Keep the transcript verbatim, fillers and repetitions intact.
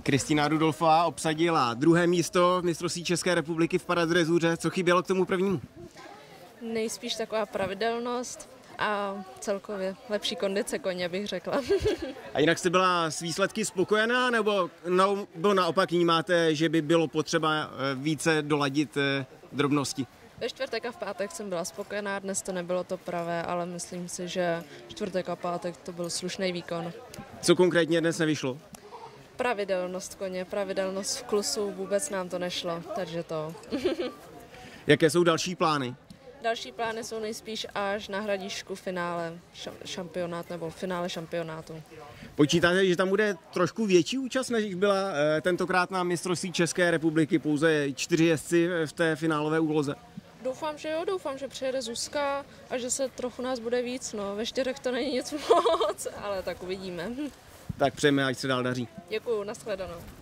Kristýna Rudolfová obsadila druhé místo v mistrovství České republiky v paradrezuře. Co chybělo k tomu prvnímu? Nejspíš taková pravidelnost a celkově lepší kondice koně, bych řekla. A jinak jste byla s výsledky spokojená, nebo, no, nebo naopak vnímáte, že by bylo potřeba více doladit drobnosti? Ve čtvrtek a v pátek jsem byla spokojená, dnes to nebylo to pravé, ale myslím si, že čtvrtek a pátek to byl slušný výkon. Co konkrétně dnes nevyšlo? Pravidelnost koně, pravidelnost v klusu, vůbec nám to nešlo, takže to. Jaké jsou další plány? Další plány jsou nejspíš až na Hradišku finále šampionát nebo finále šampionátu. Počítáte, že tam bude trošku větší účast, než byla tentokrát na mistrovství České republiky, pouze čtyři jezdci v té finálové úloze? Doufám, že jo, doufám, že přijede Zuzka a že se trochu nás bude víc, no. Ve čtyřech to není nic moc, ale tak uvidíme. Tak přejeme, ať se dál daří. Děkuju, nashledanou.